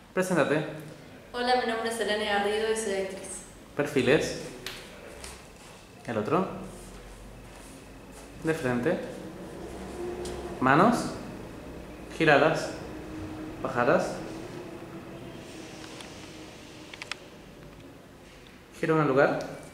Preséntate. Hola, mi nombre es Elena Garrido y soy actriz. Perfiles. El otro. De frente. Manos. Giradas. Bajadas. Gira un lugar.